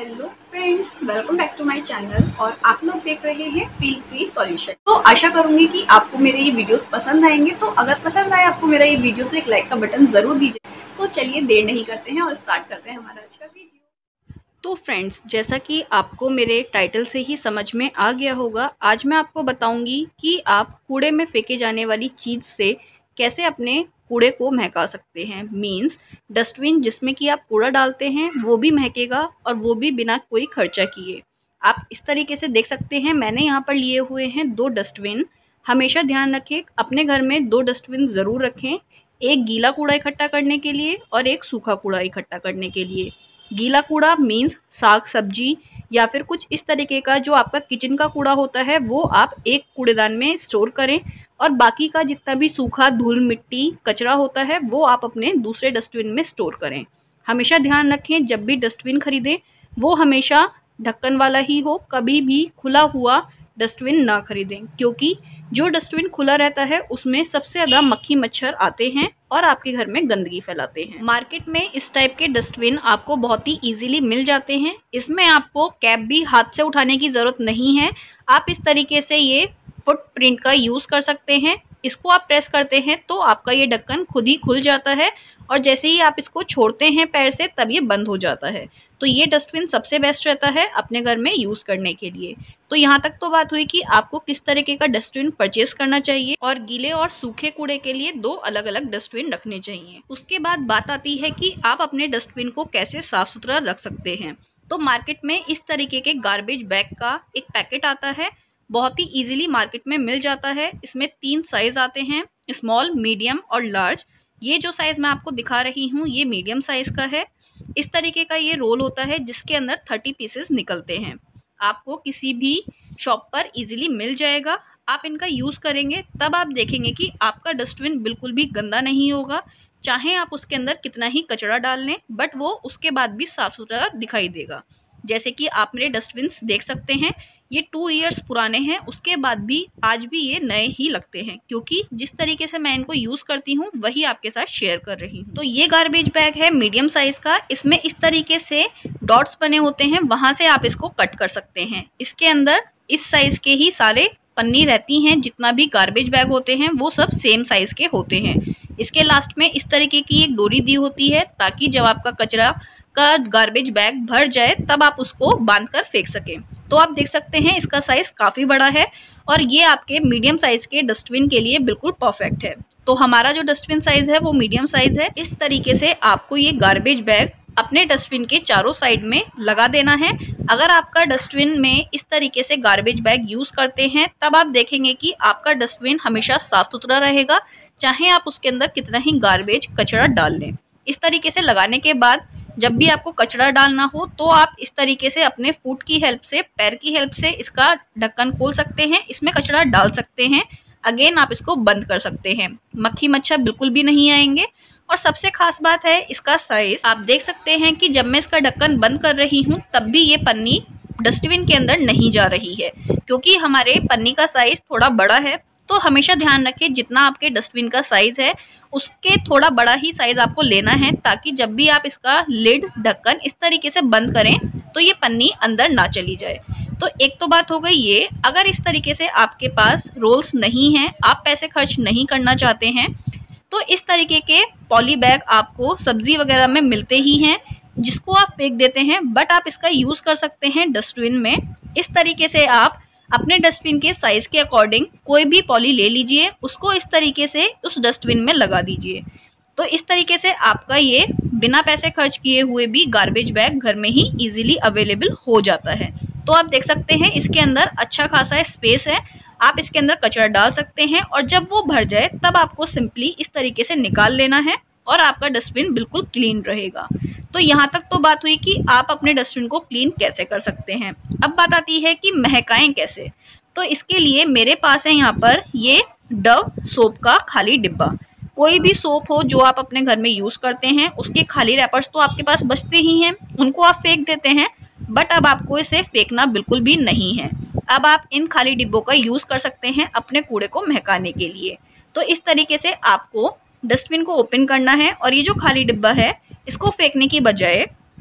Hello friends, welcome back to my channel. और आप लोग देख रहे हैं फील फ्री सॉल्यूशन। तो आशा करूंगी कि आपको मेरे ये वीडियोस पसंद आएंगे। तो अगर पसंद आए आपको मेरा ये वीडियो तो एक लाइक का बटन जरूर दीजिए। तो चलिए देर नहीं करते हैं और स्टार्ट करते हैं हमारा आज का वीडियो। तो फ्रेंड्स, जैसा कि आपको मेरे टाइटल से ही समझ में आ गया होगा, आज मैं आपको बताऊंगी कि आप कूड़े में फेंके जाने वाली चीज़ से कैसे अपने कूड़े को महका सकते हैं। मीन्स डस्टबिन जिसमें कि आप कूड़ा डालते हैं वो भी महकेगा और वो भी बिना कोई खर्चा किए। आप इस तरीके से देख सकते हैं, मैंने यहाँ पर लिए हुए हैं 2 डस्टबिन। हमेशा ध्यान रखें, अपने घर में 2 डस्टबिन ज़रूर रखें, एक गीला कूड़ा इकट्ठा करने के लिए और एक सूखा कूड़ा इकट्ठा करने के लिए। गीला कूड़ा मीन्स साग सब्जी या फिर कुछ इस तरीके का जो आपका किचन का कूड़ा होता है वो आप एक कूड़ेदान में स्टोर करें, और बाकी का जितना भी सूखा धूल मिट्टी कचरा होता है वो आप अपने दूसरे डस्टबिन में स्टोर करें। हमेशा ध्यान रखें, जब भी डस्टबिन खरीदें वो हमेशा ढक्कन वाला ही हो, कभी भी खुला हुआ डस्टबिन ना खरीदें, क्योंकि जो डस्टबिन खुला रहता है उसमें सबसे ज़्यादा मक्खी मच्छर आते हैं और आपके घर में गंदगी फैलाते हैं। मार्केट में इस टाइप के डस्टबिन आपको बहुत ही इजीली मिल जाते हैं। इसमें आपको कैप भी हाथ से उठाने की ज़रूरत नहीं है। आप इस तरीके से ये फुटप्रिंट का यूज़ कर सकते हैं। इसको आप प्रेस करते हैं तो आपका ये ढक्कन खुद ही खुल जाता है, और जैसे ही आप इसको छोड़ते हैं पैर से तब ये बंद हो जाता है। तो ये डस्टबिन सबसे बेस्ट रहता है अपने घर में यूज़ करने के लिए। तो यहाँ तक तो बात हुई कि आपको किस तरीके का डस्टबिन परचेस करना चाहिए, और गीले और सूखे कूड़े के लिए 2 अलग अलग डस्टबिन रखने चाहिए। उसके बाद बात आती है कि आप अपने डस्टबिन को कैसे साफ सुथरा रख सकते हैं। तो मार्केट में इस तरीके के गार्बेज बैग का एक पैकेट आता है, बहुत ही इजीली मार्केट में मिल जाता है। इसमें 3 साइज आते हैं, स्मॉल, मीडियम और लार्ज। ये जो साइज मैं आपको दिखा रही हूँ ये मीडियम साइज का है। इस तरीके का ये रोल होता है जिसके अंदर 30 पीसेस निकलते हैं। आपको किसी भी शॉप पर इजीली मिल जाएगा। आप इनका यूज़ करेंगे तब आप देखेंगे कि आपका डस्टबिन बिल्कुल भी गंदा नहीं होगा। चाहे आप उसके अंदर कितना ही कचरा डाल लें, बट वो उसके बाद भी साफ सुथरा दिखाई देगा। जैसे कि आप मेरे डस्टबिन देख सकते हैं, ये 2 इयर्स पुराने हैं, उसके बाद भी आज भी ये नए ही लगते हैं, क्योंकि जिस तरीके से मैं इनको यूज़ करती हूँ वही आपके साथ शेयर कर रही हूँ। तो ये गार्बेज बैग है मीडियम साइज़ का। इसमें इस तरीके से डॉट्स बने होते हैं, वहाँ से आप इसको कट कर सकते हैं। इसके अंदर इस साइज़ के ही सारे पन्नी रहती हैं। जितना भी गार्बेज बैग होते हैं वो सब सेम साइज़ के होते हैं। इसके लास्ट में इस तरीके की एक डोरी दी होती है, ताकि जब आपका कचरा का गार्बेज बैग भर जाए तब आप उसको बांध कर फेंक सकें। तो आप देख सकते हैं इसका साइज काफ़ी बड़ा है, और ये आपके मीडियम साइज के डस्टबिन के लिए बिल्कुल परफेक्ट है। तो हमारा जो डस्टबिन साइज है वो मीडियम साइज है। इस तरीके से आपको ये गार्बेज बैग अपने डस्टबिन के चारों साइड में लगा देना है। अगर आपका डस्टबिन में इस तरीके से गार्बेज बैग यूज़ करते हैं तब आप देखेंगे कि आपका डस्टबिन हमेशा साफ सुथरा रहेगा, चाहे आप उसके अंदर कितना ही गार्बेज कचरा डाल लें। इस तरीके से लगाने के बाद जब भी आपको कचरा डालना हो तो आप इस तरीके से अपने फुट की हेल्प से, पैर की हेल्प से इसका ढक्कन खोल सकते हैं, इसमें कचरा डाल सकते हैं। अगेन आप इसको बंद कर सकते हैं, मक्खी मच्छर बिल्कुल भी नहीं आएंगे। और सबसे खास बात है इसका साइज। आप देख सकते हैं कि जब मैं इसका ढक्कन बंद कर रही हूँ तब भी ये पन्नी डस्टबिन के अंदर नहीं जा रही है, क्योंकि हमारे पन्नी का साइज थोड़ा बड़ा है। तो हमेशा ध्यान रखें, जितना आपके डस्टबिन का साइज है उसके थोड़ा बड़ा ही साइज आपको लेना है, ताकि जब भी आप इसका लिड ढक्कन इस तरीके से बंद करें तो ये पन्नी अंदर ना चली जाए। तो एक तो बात हो गई ये। अगर इस तरीके से आपके पास रोल्स नहीं हैं, आप पैसे खर्च नहीं करना चाहते हैं, तो इस तरीके के पॉली बैग आपको सब्जी वगैरह में मिलते ही हैं, जिसको आप फेंक देते हैं, बट आप इसका यूज़ कर सकते हैं डस्टबिन में। इस तरीके से आप अपने डस्टबिन के साइज के अकॉर्डिंग कोई भी पॉली ले लीजिए, उसको इस तरीके से उस डस्टबिन में लगा दीजिए। तो इस तरीके से आपका ये बिना पैसे खर्च किए हुए भी गार्बेज बैग घर में ही इजीली अवेलेबल हो जाता है। तो आप देख सकते हैं इसके अंदर अच्छा खासा स्पेस है, आप इसके अंदर कचरा डाल सकते हैं, और जब वो भर जाए तब आपको सिंपली इस तरीके से निकाल लेना है और आपका डस्टबिन बिल्कुल क्लीन रहेगा। तो यहाँ तक तो बात हुई कि आप अपने डस्टबिन को क्लीन कैसे कर सकते हैं। अब बात आती है कि महकाएं कैसे। तो इसके लिए मेरे पास है यहाँ पर ये डव सोप का खाली डिब्बा। कोई भी सोप हो जो आप अपने घर में यूज़ करते हैं, उसके खाली रैपर्स तो आपके पास बचते ही हैं, उनको आप फेंक देते हैं, बट अब आपको इसे फेंकना बिल्कुल भी नहीं है। अब आप इन खाली डिब्बों का यूज़ कर सकते हैं अपने कूड़े को महकाने के लिए। तो इस तरीके से आपको डस्टबिन को ओपन करना है, और ये जो खाली डिब्बा है इसको फेंकने की बजाय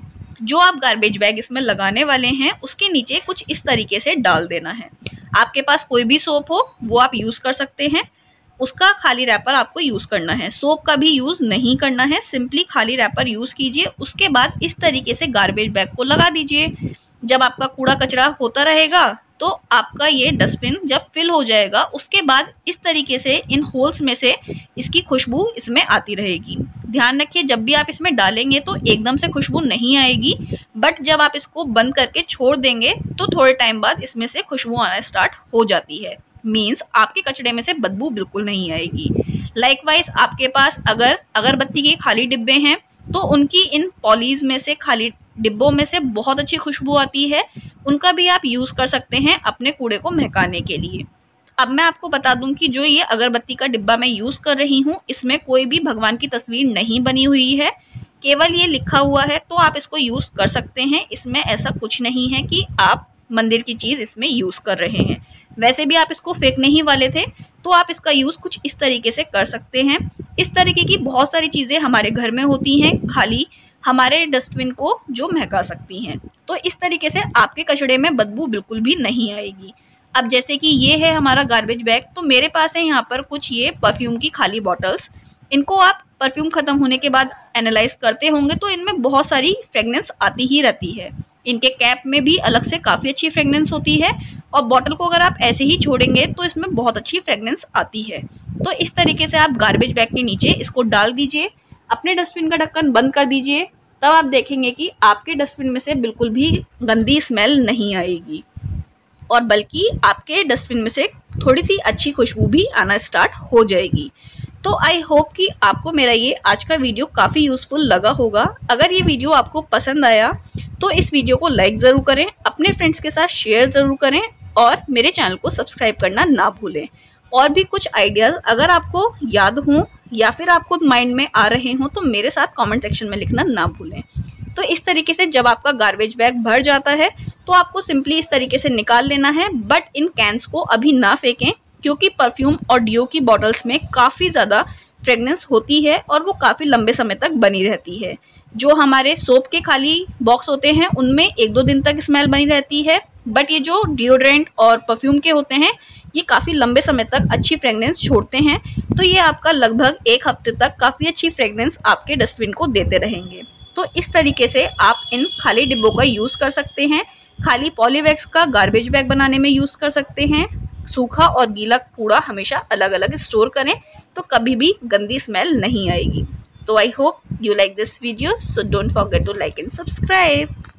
जो आप गार्बेज बैग इसमें लगाने वाले हैं उसके नीचे कुछ इस तरीके से डाल देना है। आपके पास कोई भी सोप हो वो आप यूज कर सकते हैं, उसका खाली रैपर आपको यूज करना है। सोप का भी यूज नहीं करना है, सिंपली खाली रैपर यूज कीजिए। उसके बाद इस तरीके से गार्बेज बैग को लगा दीजिए। जब आपका कूड़ा कचरा होता रहेगा तो आपका ये डस्टबिन जब फिल हो जाएगा उसके बाद इस तरीके से इन होल्स में से इसकी खुशबू इसमें आती रहेगी। ध्यान रखिए जब भी आप इसमें डालेंगे तो एकदम से खुशबू नहीं आएगी, बट जब आप इसको बंद करके छोड़ देंगे तो थोड़े टाइम बाद इसमें से खुशबू आना स्टार्ट हो जाती है। मीन्स आपके कचड़े में से बदबू बिल्कुल नहीं आएगी। लाइकवाइज आपके पास अगर अगरबत्ती के खाली डिब्बे हैं तो उनकी इन पॉलीज में से खाली डिब्बों में से बहुत अच्छी खुशबू आती है, उनका भी आप यूज कर सकते हैं अपने कूड़े को महकाने के लिए। अब मैं आपको बता दूं कि जो ये अगरबत्ती का डिब्बा मैं यूज कर रही हूँ इसमें कोई भी भगवान की तस्वीर नहीं बनी हुई है, केवल ये लिखा हुआ है, तो आप इसको यूज कर सकते हैं। इसमें ऐसा कुछ नहीं है कि आप मंदिर की चीज इसमें यूज कर रहे हैं। वैसे भी आप इसको फेंकने ही वाले थे तो आप इसका यूज कुछ इस तरीके से कर सकते हैं। इस तरीके की बहुत सारी चीजें हमारे घर में होती हैं खाली हमारे डस्टबिन को जो महका सकती हैं, तो इस तरीके से आपके कचड़े में बदबू बिल्कुल भी नहीं आएगी। अब जैसे कि ये है हमारा गार्बेज बैग, तो मेरे पास है यहाँ पर कुछ ये परफ्यूम की खाली बॉटल्स। इनको आप परफ्यूम खत्म होने के बाद एनालाइज करते होंगे तो इनमें बहुत सारी फ्रेगनेंस आती ही रहती है। इनके कैप में भी अलग से काफ़ी अच्छी फ्रेगनेंस होती है और बॉटल को अगर आप ऐसे ही छोड़ेंगे तो इसमें बहुत अच्छी फ्रेगनेंस आती है। तो इस तरीके से आप गार्बेज बैग के नीचे इसको डाल दीजिए, अपने डस्टबिन का ढक्कन बंद कर दीजिए, तब आप देखेंगे कि आपके डस्टबिन में से बिल्कुल भी गंदी स्मेल नहीं आएगी और बल्कि आपके डस्टबिन में से थोड़ी सी अच्छी खुशबू भी आना स्टार्ट हो जाएगी। तो आई होप कि आपको मेरा ये आज का वीडियो काफ़ी यूज़फुल लगा होगा। अगर ये वीडियो आपको पसंद आया तो इस वीडियो को लाइक ज़रूर करें, अपने फ्रेंड्स के साथ शेयर ज़रूर करें और मेरे चैनल को सब्सक्राइब करना ना भूलें। और भी कुछ आइडियाज़ अगर आपको याद हों या फिर आपको माइंड में आ रहे हों तो मेरे साथ कमेंट सेक्शन में लिखना ना भूलें। तो इस तरीके से जब आपका गार्बेज बैग भर जाता है तो आपको सिंपली इस तरीके से निकाल लेना है, बट इन कैंस को अभी ना फेंकें क्योंकि परफ्यूम और डिओ की बॉटल्स में काफ़ी ज़्यादा फ्रेगनेंस होती है और वो काफ़ी लंबे समय तक बनी रहती है। जो हमारे सोप के खाली बॉक्स होते हैं उनमें 1-2 दिन तक स्मेल बनी रहती है, बट ये जो डिओड्रेंट और परफ्यूम के होते हैं ये काफ़ी लंबे समय तक अच्छी फ्रेगनेंस छोड़ते हैं। तो ये आपका लगभग 1 हफ्ते तक काफ़ी अच्छी फ्रेगनेंस आपके डस्टबिन को देते रहेंगे। तो इस तरीके से आप इन खाली डिब्बों का यूज़ कर सकते हैं। खाली पॉलीबैग्स का गार्बेज बैग बनाने में यूज़ कर सकते हैं। सूखा और गीला कूड़ा हमेशा अलग अलग स्टोर करें तो कभी भी गंदी स्मेल नहीं आएगी। तो I hope you like this video, so don't forget to like and subscribe.